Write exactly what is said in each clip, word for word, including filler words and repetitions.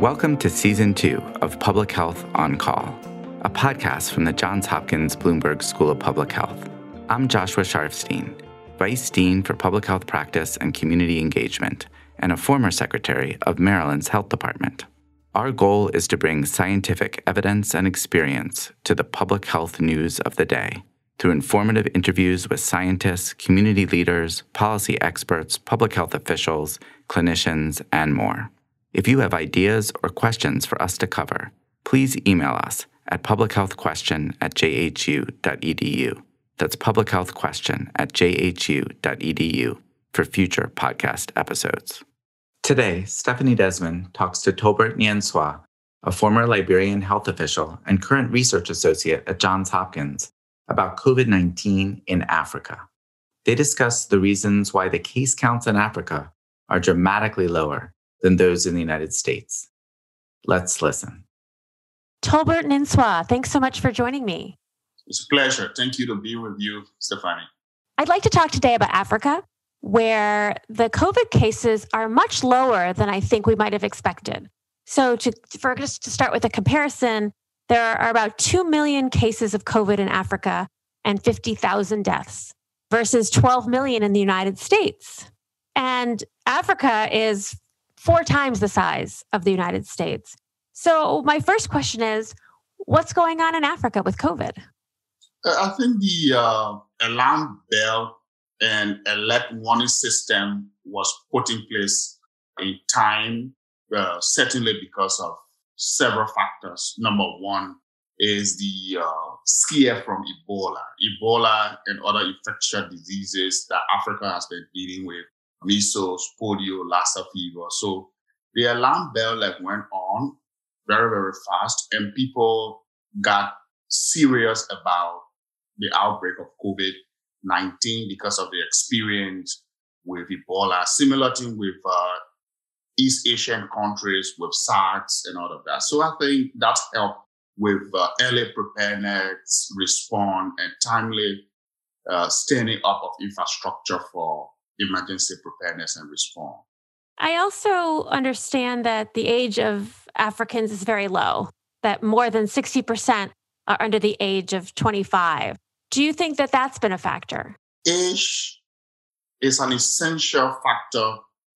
Welcome to Season two of Public Health on Call, a podcast from the Johns Hopkins Bloomberg School of Public Health. I'm Joshua Sharfstein, Vice Dean for Public Health Practice and Community Engagement, and a former secretary of Maryland's Health Department. Our goal is to bring scientific evidence and experience to the public health news of the day through informative interviews with scientists, community leaders, policy experts, public health officials, clinicians, and more. If you have ideas or questions for us to cover, please email us at publichealthquestion at j h u dot e d u. That's publichealthquestion at j h u dot e d u for future podcast episodes. Today, Stephanie Desmon talks to Tolbert Nyenswah, a former Liberian health official and current research associate at Johns Hopkins, about COVID nineteen in Africa. They discuss the reasons why the case counts in Africa are dramatically lower than those in the United States. Let's listen. Tolbert Nyenswah, thanks so much for joining me. It's a pleasure. Thank you to be with you, Stephanie. I'd like to talk today about Africa, where the COVID cases are much lower than I think we might have expected. So to, for just to start with a comparison, there are about two million cases of COVID in Africa and fifty thousand deaths versus twelve million in the United States. And Africa is four times the size of the United States. So my first question is, what's going on in Africa with COVID? I think the uh, alarm bell and alert warning system was put in place in time, uh, certainly because of several factors. Number one is the uh, scare from Ebola. Ebola and other infectious diseases that Africa has been dealing with, measles, polio, Lassa fever. So the alarm bell like went on very, very fast, and people got serious about the outbreak of COVID nineteen because of the experience with Ebola. Similar thing with uh, East Asian countries with SARS and all of that. So I think that's helped with uh, early preparedness, response, and timely uh, standing up of infrastructure for emergency preparedness and response. I also understand that the age of Africans is very low, that more than sixty percent are under the age of twenty-five. Do you think that that's been a factor? Age is an essential factor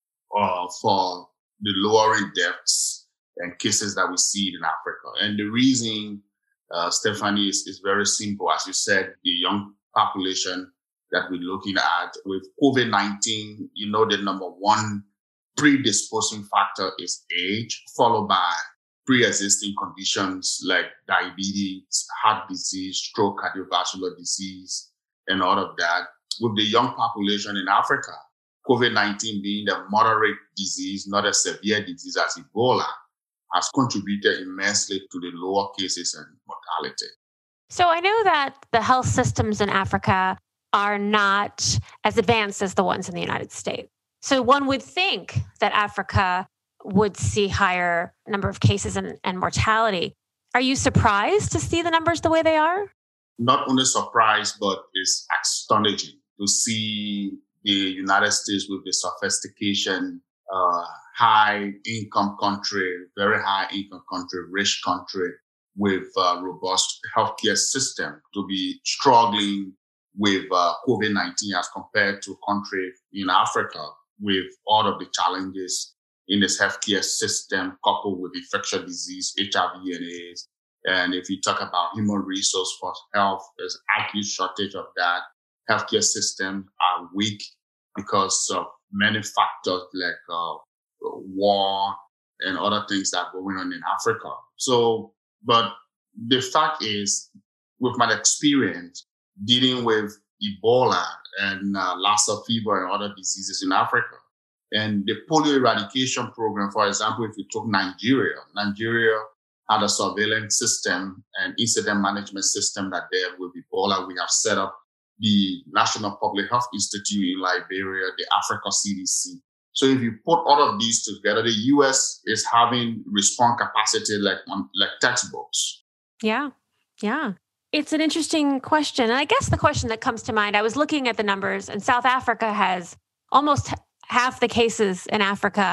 uh, for the lowering deaths and cases that we see in Africa. And the reason, uh, Stephanie, is, is very simple. As you said, the young population that we're looking at with COVID nineteen, you know, the number one predisposing factor is age, followed by pre-existing conditions like diabetes, heart disease, stroke, cardiovascular disease, and all of that. With the young population in Africa, COVID nineteen being a moderate disease, not a severe disease as Ebola, has contributed immensely to the lower cases and mortality. So I know that the health systems in Africa are not as advanced as the ones in the United States. So one would think that Africa would see higher number of cases and, and mortality. Are you surprised to see the numbers the way they are? Not only surprised, but it's astonishing to see the United States with the sophistication, uh, high income country, very high income country, rich country with a robust healthcare system to be struggling with uh, COVID nineteen as compared to countries in Africa with all of the challenges in this healthcare system, coupled with infectious disease, H I V and AIDS. And if you talk about human resource for health, there's acute shortage of that. Healthcare systems are weak because of many factors like uh, war and other things that are going on in Africa. So, but the fact is, with my experience dealing with Ebola and uh, Lassa fever and other diseases in Africa, and the polio eradication program, for example, if you took Nigeria, Nigeria had a surveillance system and incident management system that there with Ebola. We have set up the National Public Health Institute in Liberia, the Africa C D C. So if you put all of these together, the U S is having response capacity like, um, like textbooks. Yeah, yeah. It's an interesting question. And I guess the question that comes to mind, I was looking at the numbers, and South Africa has almost half the cases in Africa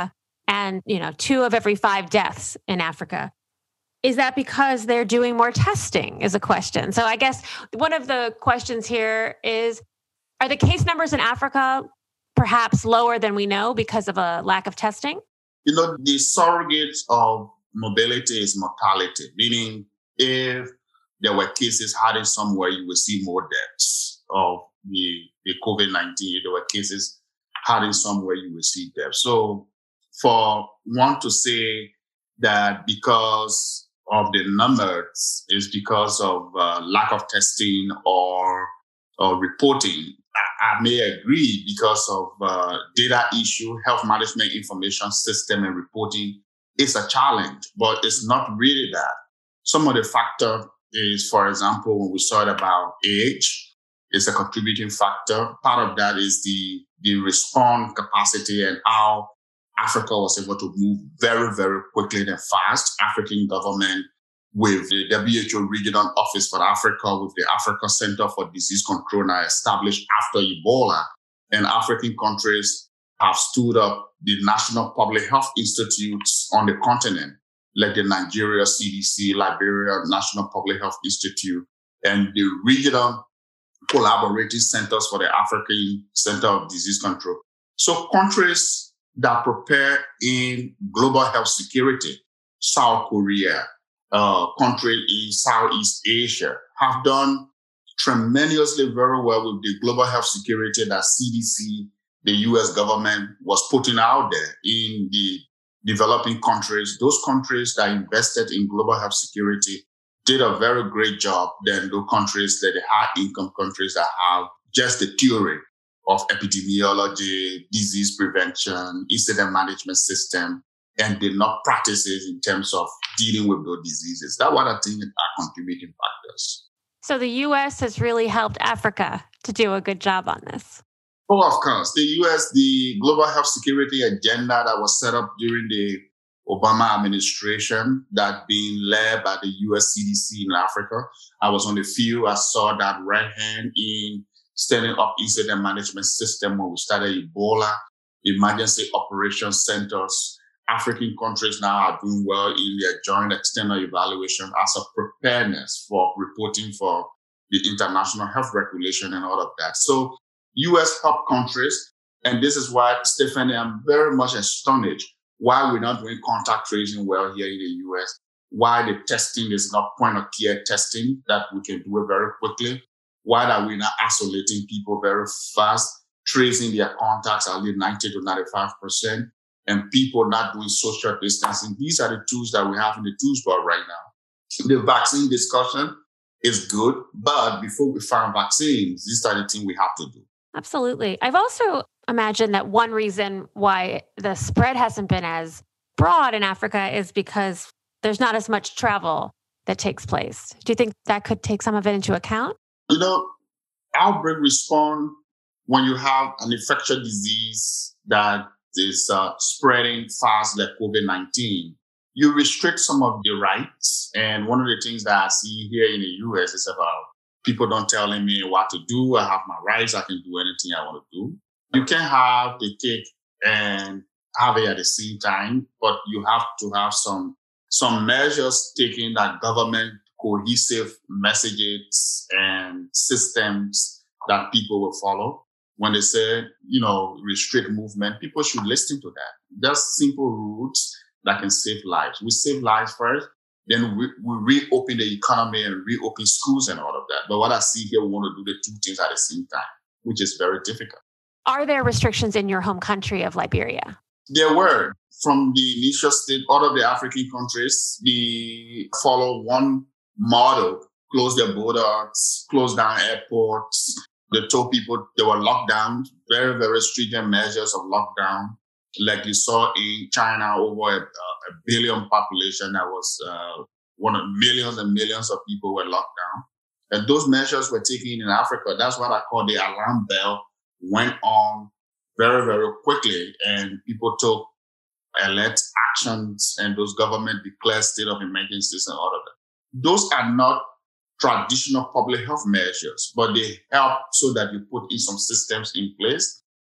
and, you know, two of every five deaths in Africa. Is that because they're doing more testing is a question. So I guess one of the questions here is, are the case numbers in Africa perhaps lower than we know because of a lack of testing? You know, the surrogate of mobility is mortality, meaning if there were cases hiding somewhere, you will see more deaths of the, the COVID nineteen. If there were cases hiding somewhere, you will see deaths. So for one to say that because of the numbers is because of uh, lack of testing or, or reporting, I, I may agree because of uh, data issue, health management information system and reporting is a challenge, but it's not really that. Some of the factor is, for example, when we saw it about age, it's a contributing factor. Part of that is the, the response capacity and how Africa was able to move very, very quickly and fast. African government with the W H O Regional Office for Africa, with the Africa Center for Disease Control now established after Ebola. And African countries have stood up the National Public Health Institutes on the continent, like the Nigeria C D C, Liberia National Public Health Institute, and the regional collaborating centers for the African Center of Disease Control. So countries that prepare in global health security, South Korea, uh, countries in Southeast Asia, have done tremendously very well with the global health security that C D C, the U S government, was putting out there in the developing countries. Those countries that invested in global health security did a very great job than those countries, that the high income countries that have just the theory of epidemiology, disease prevention, incident management system, and did not practice it in terms of dealing with those diseases. That's what I think are contributing factors. So the U S has really helped Africa to do a good job on this. Oh, of course. The U S, the global health security agenda that was set up during the Obama administration, that being led by the U S C D C in Africa. I was on the field. I saw that right hand in setting up incident management system when we started Ebola, emergency operations centers. African countries now are doing well in their joint external evaluation as a preparedness for reporting for the international health regulation and all of that. So U S help countries. And this is why, Stephanie, I'm very much astonished why we're not doing contact tracing well here in the U S, why the testing is not point of care testing that we can do it very quickly, why are we not isolating people very fast, tracing their contacts at least ninety to ninety-five percent, and people not doing social distancing. These are the tools that we have in the tools belt right now. The vaccine discussion is good, but before we find vaccines, these are the things we have to do. Absolutely. I've also imagined that one reason why the spread hasn't been as broad in Africa is because there's not as much travel that takes place. Do you think that could take some of it into account? You know, outbreak response when you have an infectious disease that is uh, spreading fast like COVID nineteen, you restrict some of the rights. And one of the things that I see here in the U S is about people don't telling me what to do. I have my rights. I can do anything I want to do. You can't have the cake and have it at the same time, but you have to have some some measures taken, that government cohesive messages and systems that people will follow. When they say, you know, restrict movement, people should listen to that. Just simple rules that can save lives. We save lives first, then we, we reopen the economy and reopen schools and all of that. But what I see here, we want to do the two things at the same time, which is very difficult. Are there restrictions in your home country of Liberia? There were. From the initial state, all of the African countries, they follow one model: close their borders, close down airports. They told people they were locked down, very, very stringent measures of lockdown. Like you saw in China, over a, a billion population, that was uh, one of millions and millions of people were locked down. And those measures were taken in Africa. That's what I call the alarm bell went on very, very quickly. And people took alert actions, and those government declared state of emergencies and all of that. Those are not traditional public health measures, but they help so that you put in some systems in place.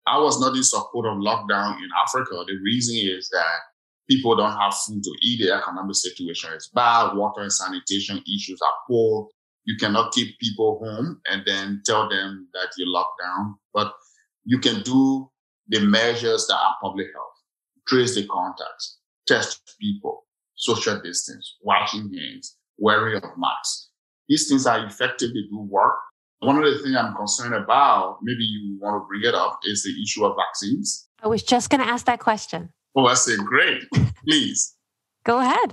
I was not in support of lockdown in Africa. The reason is that people don't have food to eat. The economic situation is bad. Water and sanitation issues are poor. You cannot keep people home and then tell them that you lock down. But you can do the measures that are public health. Trace the contacts, test people, social distance, washing hands, wearing of masks. These things are effective. They do work. One of the things I'm concerned about, maybe you want to bring it up, is the issue of vaccines. I was just going to ask that question. Oh, I say, great. Please. Go ahead.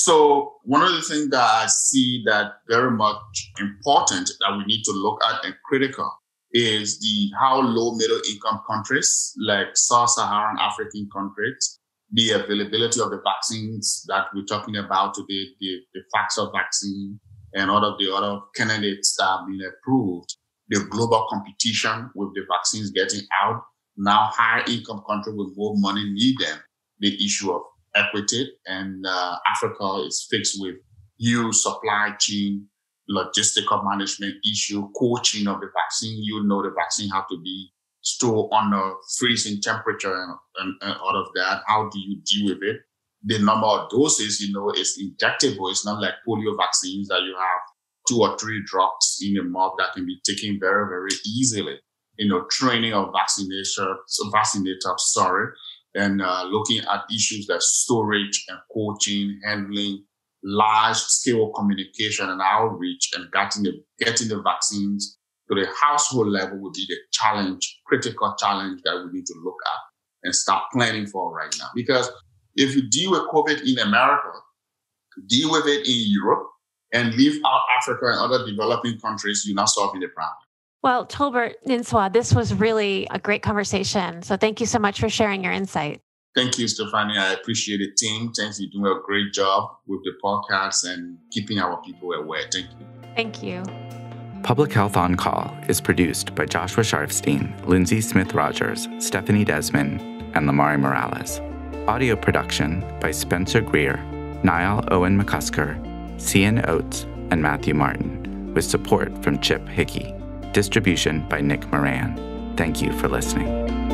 So one of the things that I see that very much important that we need to look at and critical is the how low middle income countries like sub-Saharan African countries, the availability of the vaccines that we're talking about today, the, the Pfizer vaccine and all of the other candidates that have been approved, the global competition with the vaccines getting out. Now higher income countries with more money need them. The issue of equity, and uh, Africa is fixed with huge supply chain, logistical management issue, coaching of the vaccine. You know the vaccine have to be stored under freezing temperature and, and, and all of that. How do you deal with it? The number of doses, you know, is injectable. It's not like polio vaccines that you have two or three drops in a mouth that can be taken very, very easily. You know, training of vaccinators, vaccinators, sorry. And uh, looking at issues like storage and coaching, handling, large-scale communication and outreach, and getting the, getting the vaccines to the household level would be the challenge, critical challenge that we need to look at and start planning for right now. Because if you deal with COVID in America, deal with it in Europe, and leave out Africa and other developing countries, you're not solving the problem. Well, Tolbert Nyenswah, this was really a great conversation. So thank you so much for sharing your insight. Thank you, Stephanie. I appreciate it, team. Thanks. You're doing a great job with the podcast and keeping our people aware. Thank you. Thank you. Public Health On Call is produced by Joshua Sharfstein, Lindsay Smith-Rogers, Stephanie Desmon, and Lamari Morales. Audio production by Spencer Greer, Niall Owen McCusker, Cian Oates, and Matthew Martin, with support from Chip Hickey. Distribution by Nick Moran. Thank you for listening.